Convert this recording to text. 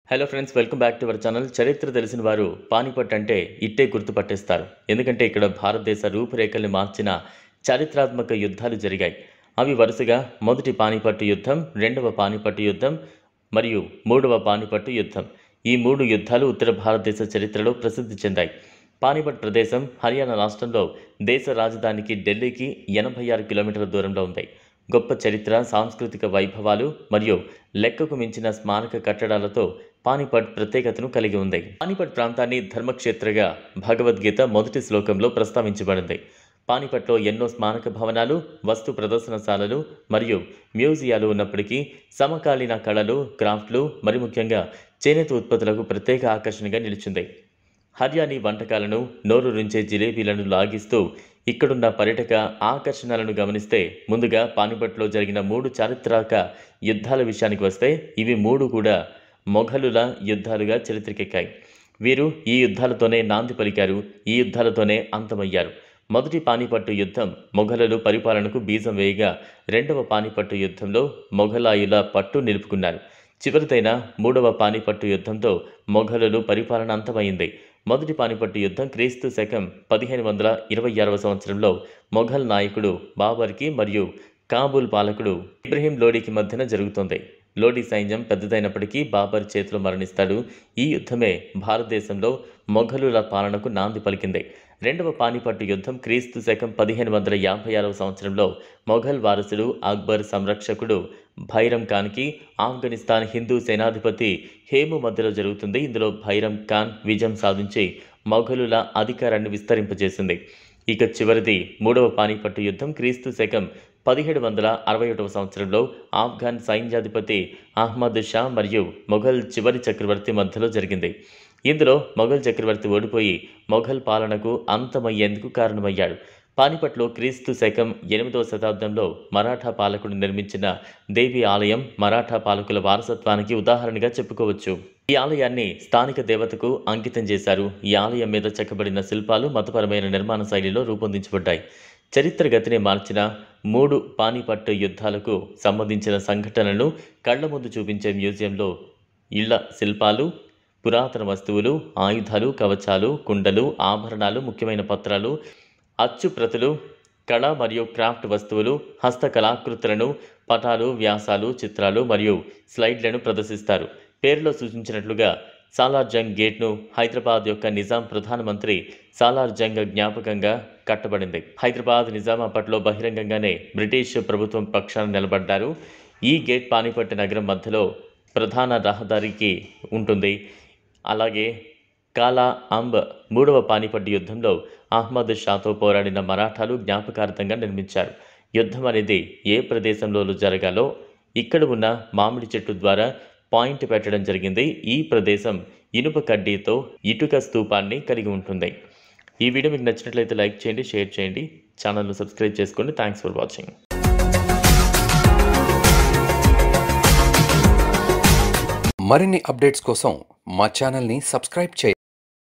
Hello friends, welcome back to our channel. చరిత్ర తెలిసిన వారు పానిపట్ అంటే ఇట్టే గుర్తుపట్టేస్తారు. ఎందుకంటే ఇక్కడ భారతదేశ రూపురేఖల్ని మార్చిన చారిత్రాత్మక యుద్ధాలు జరిగాయి. అవి వరుసగా మొదటి పానిపట్టు యుద్ధం, రెండవ పానిపట్టు యుద్ధం మరియు మూడవ పానిపట్టు యుద్ధం. ఈ మూడు యుద్ధాలు ఉత్తర భారతదేశ చరిత్రలో ప్రసిద్ధి చెందాయి. పానిపట్ ప్రదేశం హర్యానా రాష్ట్రంలో దేశ రాజధానికి ఢిల్లీకి 86 కిలోమీటర్ల దూరంలో ఉంది. గొప్ప చరిత్ర, సాంస్కృతిక వైభవాలు మరియు లెక్కకు మించిన స్మారక కట్టడాలతో పానిపట్ ప్రత్యేకతను కలిగి ఉంది. పానిపట్ ప్రాంతాన్ని ధర్మక్షేత్రగా భగవద్గీత మొదటి శ్లోకంలో ప్రస్తావించబడింది. పానిపట్లో ఎన్నో స్మారక భవనాలు, వస్తు ప్రదర్శనశాలలు మరియు మ్యూజియాలు ఉన్నప్పటికీ సమకాలీన కళలు, క్రాఫ్ట్లు మరి ముఖ్యంగా చేనేత ఉత్పత్తులకు ప్రత్యేక ఆకర్షణగా నిలిచింది. హర్యానీ వంటకాలను, నోరూరించే జిలేబీలను లాగిస్తూ ఇక్కడున్న పర్యాటక ఆకర్షణలను గమనిస్తే ముందుగా పానిపట్లో జరిగిన 3 చారిత్రక యుద్ధాల విషయానికి వస్తే ఇవి 3 కూడా మొఘలుల యుద్ధాలుగా చరిత్రకెక్కాయి. వీరు ఈ యుద్ధాలతోనే నాంది పలికారు, ఈ యుద్ధాలతోనే అంతమయ్యారు. మొదటి పానిపట్టు యుద్ధం మొఘలుల పరిపాలనకు బీజం వేయగా, రెండవ పానిపట్టు యుద్ధంలో మొఘలాయుల పట్టు నిలుపుకున్నారు. చివరిదైన మూడవ పానిపట్టు యుద్ధంతో మొఘలుల పరిపాలన అంతమైంది. మొదటి పానిపట్టు యుద్ధం క్రీస్తు శకం 1526వ సంవత్సరంలో మొఘల్ నాయకుడు బాబర్కి మరియు కాబూల్ పాలకుడు ఇబ్రహీం లోడీకి మధ్యన జరుగుతుంది. లోడీ సైన్యం పెద్దదైనప్పటికీ బాబర్ చేతిలో మరణిస్తాడు. ఈ యుద్ధమే భారతదేశంలో మొఘలుల పాలనకు నాంది పలికింది. రెండవ పానిపట్టు యుద్ధం క్రీస్తు శకం 1556వ సంవత్సరంలో మొఘల్ వారసుడు అక్బర్ సంరక్షకుడు భైరం ఖాన్కి ఆఫ్ఘనిస్తాన్ హిందూ సేనాధిపతి హేము మధ్యలో జరుగుతుంది. ఇందులో భైరం ఖాన్ విజయం సాధించి మొఘలుల అధికారాన్ని విస్తరింపజేసింది. ఇక చివరిది మూడవ పానిపట్టు యుద్ధం క్రీస్తు శకం 1761వ సంవత్సరంలో ఆఫ్ఘన్ సైన్యాధిపతి అహ్మద్ షా మరియు మొఘల్ చివరి చక్రవర్తి మధ్యలో జరిగింది. ఇందులో మొఘల్ చక్రవర్తి ఓడిపోయి మొఘల్ పాలనకు అంతమయ్యేందుకు కారణమయ్యాడు. పానిపట్లో క్రీస్తు శకం 8వ శతాబ్దంలో మరాఠా పాలకుడు నిర్మించిన దేవి ఆలయం మరాఠా పాలకుల వారసత్వానికి ఉదాహరణగా చెప్పుకోవచ్చు. ఈ ఆలయాన్ని స్థానిక దేవతకు అంకితం చేశారు. ఈ ఆలయం మీద చెక్కబడిన శిల్పాలు మతపరమైన నిర్మాణ శైలిలో రూపొందించబడ్డాయి. చరిత్ర గతిని మార్చిన 3 పానిపట్టు యుద్ధాలకు సంబంధించిన సంఘటనలను కళ్ల ముందు చూపించే మ్యూజియంలో ఇళ్ల శిల్పాలు, పురాతన వస్తువులు, ఆయుధాలు, కవచాలు, కుండలు, ఆభరణాలు, ముఖ్యమైన పత్రాలు, అచ్చు ప్రతులు, కళ మరియు క్రాఫ్ట్ వస్తువులు, హస్తకళాకృతులను, పటాలు, వ్యాసాలు, చిత్రాలు మరియు స్లైడ్లను ప్రదర్శిస్తారు. పేరులో సూచించినట్లుగా సాలార్ జంగ్ గేట్ను హైదరాబాద్ యొక్క నిజాం ప్రధానమంత్రి సాలార్ జంగ్ జ్ఞాపకంగా కట్టబడింది. హైదరాబాద్ నిజాం అప్పట్లో బహిరంగంగానే బ్రిటిష్ ప్రభుత్వం పక్షాన నిలబడ్డారు. ఈ గేట్ పానిపట్టు నగరం మధ్యలో ప్రధాన రహదారికి ఉంటుంది. అలాగే కాలా అంబ్ మూడవ పానిపట్టు యుద్ధంలో అహ్మద్ షాతో పోరాడిన మరాఠాలు జ్ఞాపకార్థంగా నిర్మించారు. యుద్ధం అనేది ఏ ప్రదేశంలో జరగాలో ఇక్కడ ఉన్న మామిడి చెట్టు ద్వారా పాయింట్ పెట్టడం జరిగింది. ఈ ప్రదేశం ఇనుప కడ్డీతో ఇటుక స్తూపాన్ని కలిగి ఉంటుంది. ఈ వీడియో మీకు నచ్చినట్లయితే లైక్ చేయండి, షేర్ చేయండి, ఛానల్ను సబ్స్క్రైబ్ చేసుకోండి. Thanks for watching. మరిన్ని అప్డేట్స్ కోసం మా ఛానల్ని సబ్స్క్రైబ్ చేయండి.